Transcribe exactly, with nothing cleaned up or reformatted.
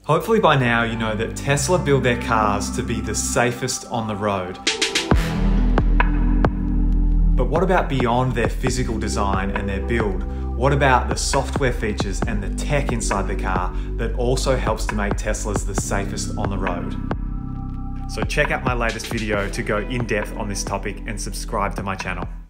Hopefully by now you know that Tesla build their cars to be the safest on the road. But what about beyond their physical design and their build? What about the software features and the tech inside the car that also helps to make Teslas the safest on the road? So check out my latest video to go in depth on this topic and subscribe to my channel.